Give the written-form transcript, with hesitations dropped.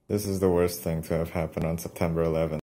This is the worst thing to have happened on September 11th.